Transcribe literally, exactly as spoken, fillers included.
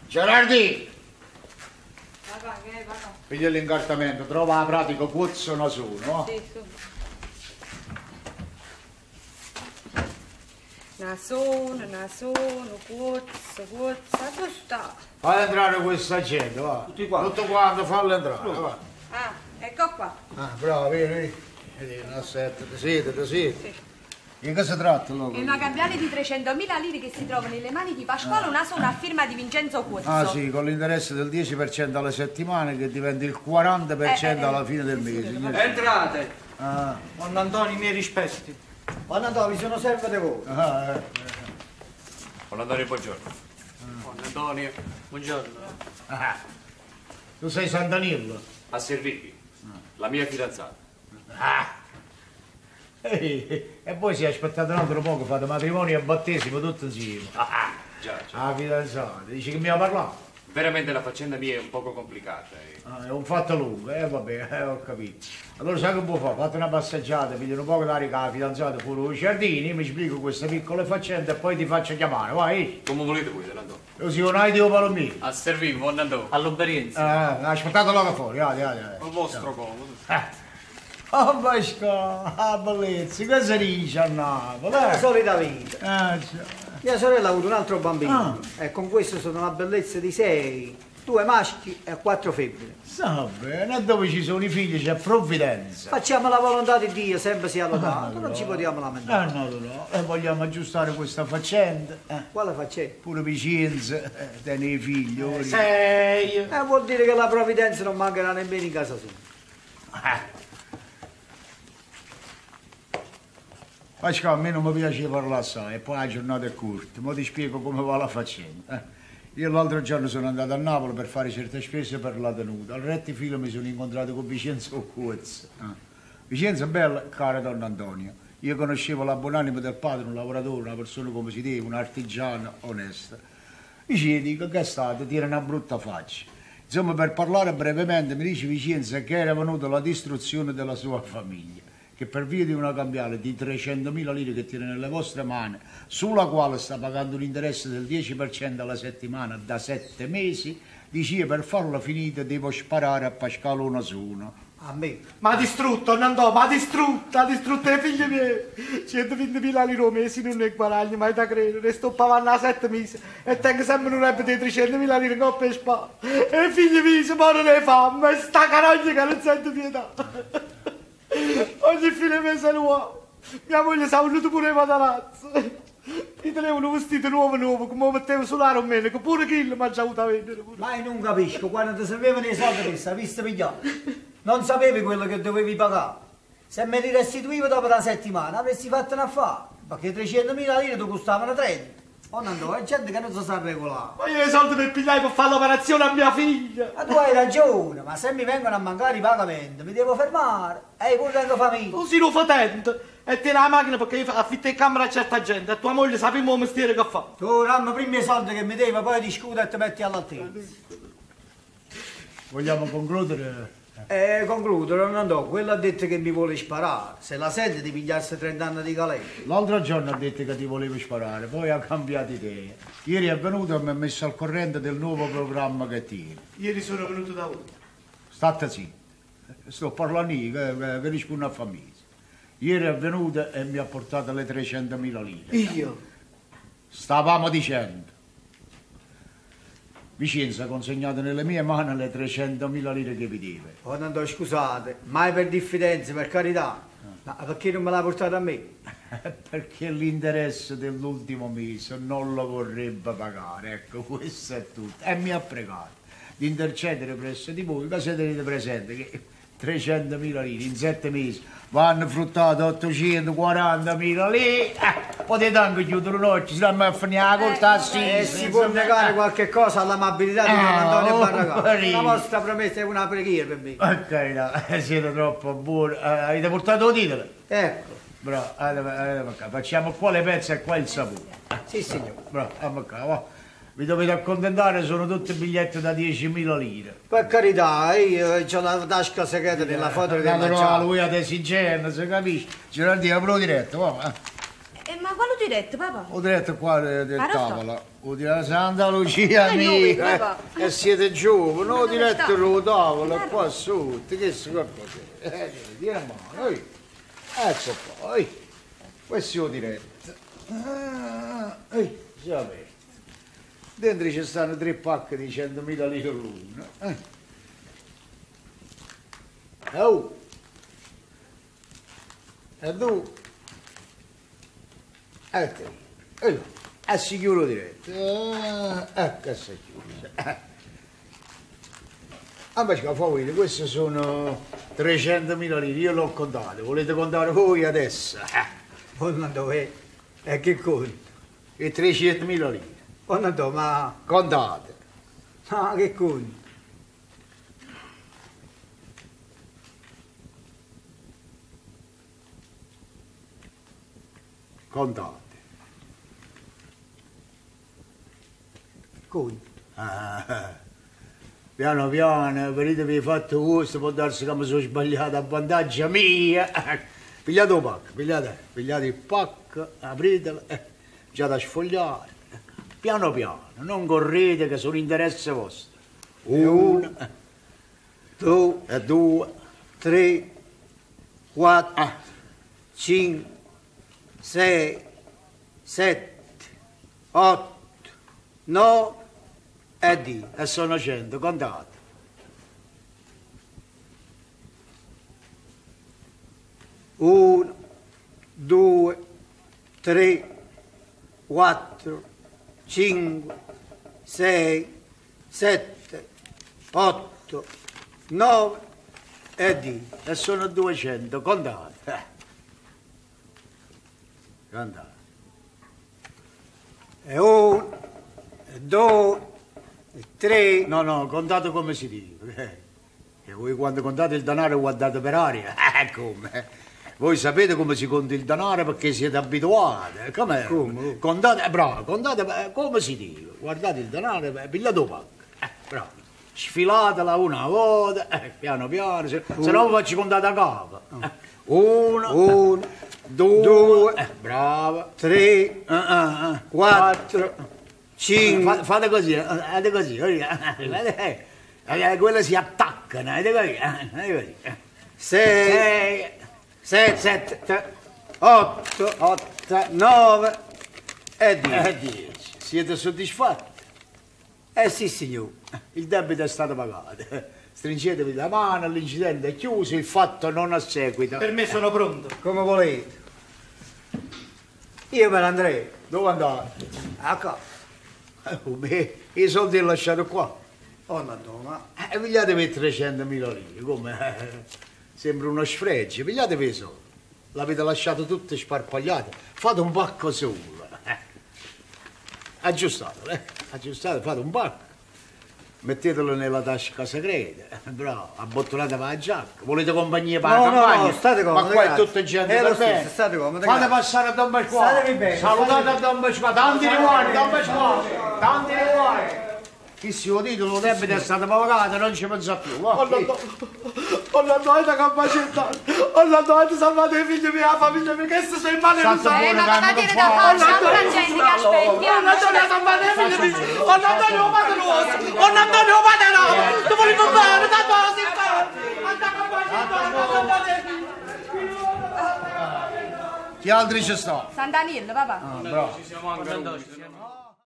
Gerardi! Piglia l'incartamento, trova la pratica quozzo una su, no? Sì, su. Nasono, nasono, quozzo, quozzo, dove sta? Fai entrare questa gente, va. Tutti quanti. Tutto quanto, fallo entrare, va. Ah, ecco qua. Ah, bravo, vieni, vieni. Vieni, aspetta, ti siete, ti siete. Sì. Di che si tratta, no? È una cambiale di trecentomila lire che si trova nelle mani di Pasquale, una sola a firma di Vincenzo Quozzo. Ah sì, con l'interesse del dieci per cento alle settimane che diventa il quaranta per cento eh, eh, alla fine del mese. Entrate! Ah. Buon Antonio, i miei rispetti. Buon Antonio, sono servo di voi. Ah, eh. Buon Antonio, buongiorno. Ah. Buon Antonio, buongiorno. Ah. Tu sei San Danilo? A servirvi, la mia fidanzata. Ah. E poi si è aspettato un altro poco, fate matrimonio e battesimo tutti insieme. Ah, già, già. Ah, fidanzata, dici che mi ha parlato? Veramente la faccenda mia è un poco complicata. Eh. Ah, è un fatto lungo, eh vabbè, eh, ho capito. Allora sai che può fare? Fate una passeggiata, pigliano un po' d'aria con la fidanzata fuori dai giardini, mi spiego queste piccole faccende e poi ti faccio chiamare, vai! Come volete voi, Antonio? Così non hai Dio per me. A servirvi, buon Antonio. All'obbedienza. Ah, aspettate là fuori, vai, vai, vai. Al vostro comodo. Eh. Oh, Pasqua, ah, bellezza, che si dice a Napoli? È la solita vita. Ah, cioè. Mia sorella ha avuto un altro bambino Ah. e con questo sono una bellezza di sei, due maschi e quattro femmine. Sta bene, dove ci sono i figli c'è provvidenza. Facciamo la volontà di Dio, sempre sia lodato, Ah, non ci possiamo Eh lamentare. no, no, e vogliamo aggiustare questa faccenda. Eh. Quale facciamo? Pure Vicenza, eh, tiene i figli. ora. Sei. Eh, vuol dire che la provvidenza non mancherà nemmeno in casa sua. Eh. Pasqua, a me non mi piace parlare assai, e poi la giornata è corta, ma ti spiego come va la faccenda. Eh. Io l'altro giorno sono andato a Napoli per fare certe spese per la tenuta. Al rettifilo mi sono incontrato con Vincenzo Quozzo. Eh. Vincenzo è bello, caro Don Antonio. Io conoscevo la buonanima del padre, un lavoratore, una persona come si deve, un artigiano onesta. Dice, dico, che è stato? Tira una brutta faccia. Insomma, per parlare brevemente, mi dice Vincenzo che era venuta la distruzione della sua famiglia, che per via di una cambiale di trecentomila lire che tiene nelle vostre mani, sulla quale sta pagando un interesse del dieci per cento alla settimana da sette mesi, dice per farla finita devo sparare a Pasquale una su una. A me. Ma ha distrutto, Nandò, ma ha distrutto, ha distrutto le figlie mie. centoventimila lire mesi non ne guadagno mai da credere, sto pagando a sette mesi e tengo sempre un rep di trecentomila lire in coppa e spalla. E i figli miei si muoiono di fame, e sta carogna che non sento pietà. Ogni fine mese nuovo, mia moglie si è venuta pure i matarazzi. Mi tenevano un vestito nuovo nuovo, come lo mettevo sull'aro meno, che pure Kill mi ha già avuto a vendere pure. Ma io non capisco, quando ti servivano i soldi per questa, visto pigliare. Non sapevi quello che dovevi pagare. Se me li restituivo dopo una settimana avresti fatto un affare, perché trecentomila lire ti costavano trenta. Oh Nando, è gente che non si sa regolare. Ma io i soldi per pigliare per fare l'operazione a mia figlia. Ma tu hai ragione, ma se mi vengono a mancare i pagamenti mi devo fermare. E pure tengo famiglia. Così lo fa tento. E tieni la macchina perché io affitto in camera a certa gente. E tua moglie sappiamo il mestiere che fa. Tu dammi prima i soldi che mi devi, poi discuti e ti metti all'altezza. Vogliamo concludere? E concludo, non andò, quello ha detto che mi vuole sparare. Se la sente di pigliarsi trenta anni di galera. L'altro giorno ha detto che ti volevi sparare, poi ha cambiato idea. Ieri è venuto e mi ha messo al corrente del nuovo programma che tieni. Ieri sono venuto da voi. State zitto, sto parlando io, che, che, che rispondo a famiglia. Ieri è venuto e mi ha portato le trecentomila lire. Io? Stavamo dicendo. Vicenza ha consegnato nelle mie mani le trecentomila lire che vi deve. Oh Nando, scusate, mai per diffidenza, per carità. Ma perché non me l'ha portato a me? Perché l'interesse dell'ultimo mese non lo vorrebbe pagare, ecco, questo è tutto. E mi ha pregato di intercedere presso di voi, ma se tenete presente che trecentomila lire in sette mesi vanno fruttate ottocentoquarantamila lire, eh, potete anche chiudere un'occhio, stiamo a finire la corta E si può negare qualche cosa all'amabilità di Don Antonio Barragán. La vostra promessa è una preghiera per me. Ok, siete troppo buoni. Eh, avete portato il titolo? Ecco. Bravo, facciamo qua le pezze e qua il sapore. Sì, signore. Bravo, andiamo qua, va. Vi dovete accontentare, sono tutti biglietti da diecimila lire. Per carità, io ho la tasca segreta della foto che Dato facciamo. lui ad esigenza, si capisce? Gerardino, apro diretto, va. Eh, ma quale diretto, papà? Ho diretto qua del Ma non so. tavolo. Oddio, Santa Lucia Eh, mia, noi, eh, papà. e siete giovani, no, dove diretto sta? lo tavolo, qua sotto, che si guarda te? Eh, tieni a mano, eh. Ecco qua, eh. Questo è il diretto. Ah, eh, si è aperto. Dentro ci stanno tre pacche di centomila lire l'una. Eh. Oh! E tu? Ecco, eh, e si chiude diretto. Ah, ecco, si chiude. Eh. Ah, ma fa vedere, queste sono trecentomila lire, io l'ho contate, volete contare voi adesso? Eh. Oh, non dove? E che conto? E trecentomila lire, Oh, non do, ma... contate. Ma che conto? Contate. Conto. Ah, piano piano, venitevi fatto questo, può darsi che mi sono sbagliato a vantaggio mia. Pigliate il pacco, pigliate, pigliate il pacco, apritelo, eh, già da sfogliare. Piano piano, non correte che sono interesse vostro. Uno, Due, e due, tre, quattro, cinque, sei, sette, otto, nove e dieci. e sono cento, contate. Uno, due, tre, quattro, cinque, sei, sette, otto, nove e dieci. E sono duecento, contate. Eh. Contate. E uno, e due, e tre. No, no, contate come si dice. Eh. Che voi quando contate il denaro guardate per aria. Eh, come? Voi sapete come si conta il denaro perché siete abituati. Come? Come? Contate, eh, bravo, contate eh, come si dice. Guardate il denaro, eh, pigliate un pacco. Eh, bravo. Sfilatela una volta, eh, piano piano, se, se no vi faccio contare a capo. Eh, uno, Uno, due, due, eh, bravo. tre, Eh, eh, eh. quattro, cinque. Fa- fate così, eh, fate così, così, eh, eh, eh, quelle si attaccano, vedete così, eh, vedete così. eh. sei, Sei, sette, sette, otto, otto, nove e dieci. e dieci. Siete soddisfatti? Eh sì, signore. Il debito è stato pagato. Stringetevi la mano, l'incidente è chiuso, il fatto non ha seguito. Per me sono pronto. Come volete. Io me ne andrei. Dove andate? A casa. Eh, come? I soldi li ho lasciati qua. Oh, non do, ma... Eh, pigliatevi trecentomila lire, come? Eh, sembra uno sfregio, pigliatevi i soldi. L'avete lasciato tutti sparpagliati, fate un pacco solo. Eh. Aggiustatelo, eh? Aggiustate, fate un pacco. Mettetelo nella tasca segreta, bravo, abbottonate la giacca. Volete compagnia per No, la no, campagna? no, state comodi, Ma qua è grazie. tutta gente Eh, lo per stesso, bene. state comodi, Fate grazie. passare a Don Pasquale. Statevi bene, Salutate statevi- a Don Pasquale. Tanti riguardi, Don Pasquale. Tanti riguardi. Chi si vuol dire, lo debito è stato pagato, non ci pensa più. va. Oh no, no. Oh no, no, è da capacità. Oh no, no, è salvate i figli miei, la famiglia mia, che se sei in male non Santo sa. Eh, buono, ma che va a hanno dire da da fare. fare, c'è ancora gente che aspetti. Oh no, Antonio, salvate i figli miei. Oh no, Antonio, padre nostro. Oh no, Antonio, padre nostro. Ti volevo bene, da posi, anda capacità, salvate i figli. Chi altri ci sta? San Daniele, papà. Ah, bravo. Ci siamo anche noi.